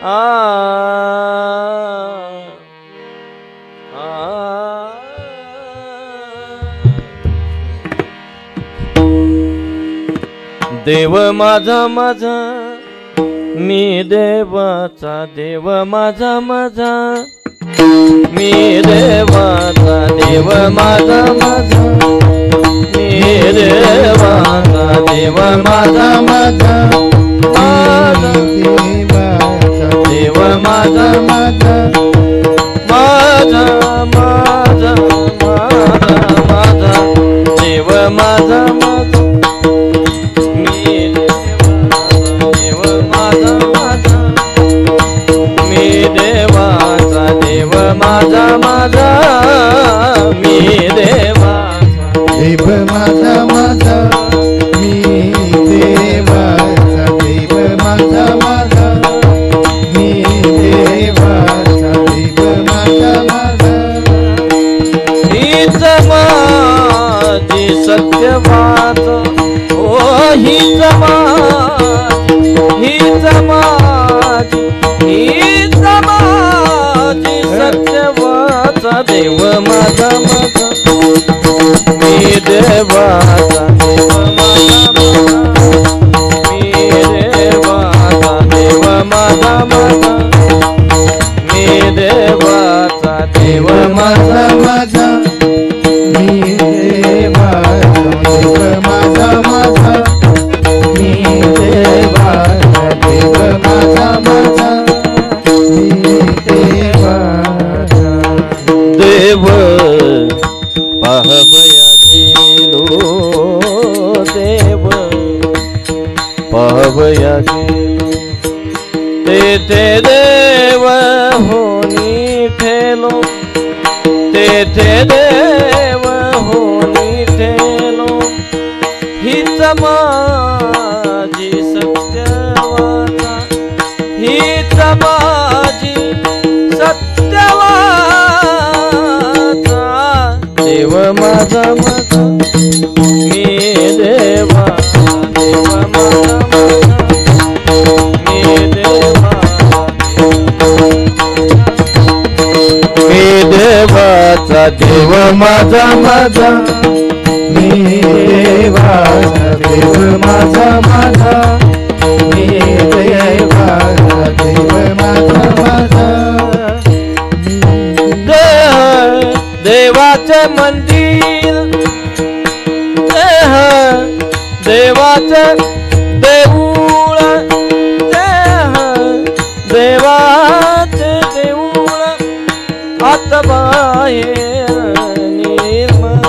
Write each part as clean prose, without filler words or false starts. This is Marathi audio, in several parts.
आ देव माझा माझा मी देवाचा देव माझा माझा मी देवाचा देव माझा माझा मी देवाचा देव माझा माझा देव माझा माझा माझा माझा माझा माझा देव माझा माझा मी देव माझा माझा मी देवाचा देव माझा माझा मी देवाचा देव माझा माझा मी देवाचा देव माझा माझा मी देवाचा देव माझा माझा हीच माझी सत्यवाद ओ हीच माझी सत्यवाचा देव माझा माझा मी देवाचा देव माझा माझा मी देवाचा देव माझा माझा मी देवाचा देव माझा माझा मी देवाचा देव माझा माझा मी देवाचा देव माझा माझा मी देवाचा देव पाहवया गेलो देव पाहवया गेलो तेथे देव होनी ठेलो तेथे देव होनी ठेलो हीच माझी सत्यवाचा हीच माझी सत्यवाचा देव माझा माझा मी देवाचा देव माझा माझा मी देवाचा देव माझा माझा मी देवाचा देव माझा माझा मी देवाचा देव माझा माझा देवाचे मंदिर देवाचे देऊळ देवाचे देऊळ आत बाहेर निर्मळ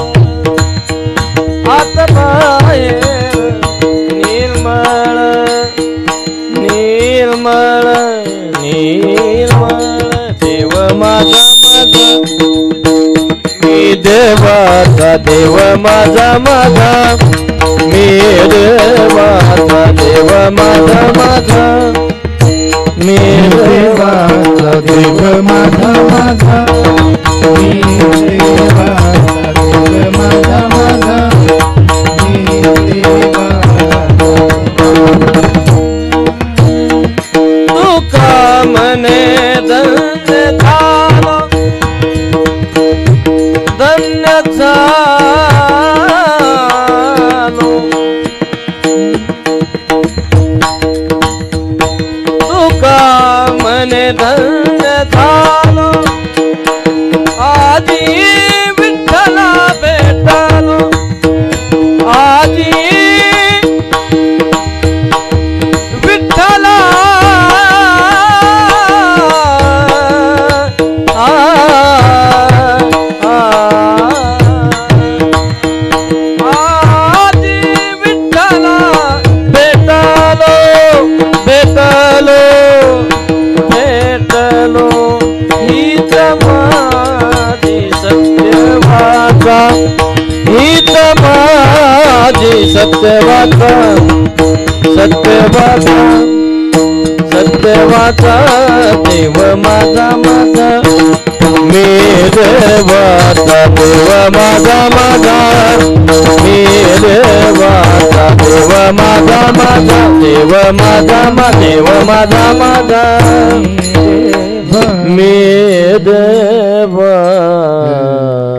आत बाहेर निर्मळ निर्मळ निर्मळ देव माझा माझा मी देवाचा देव माझा माझा मी देवाचा देव माझा माझा मी देवाचा देव माझा माझा मी देवाचा देव माझा माझा मी तुका मने धन्य झालो धन्य झालो तुका मने धन्य झालो आजी विठ्ठला भेटलो आजी विठ्ठला आजी विठ्ठला भेटलो भेटलो भेटलो हीच माझी सत्यवाचा हीच माझी सत्यवाचा सत्यवाचा सत्यवाचा देव माझा माझा मी देवाचा देव माझा माझा मी देवाचा देव माझा माझा देव माझा देव माझा माझा मी देव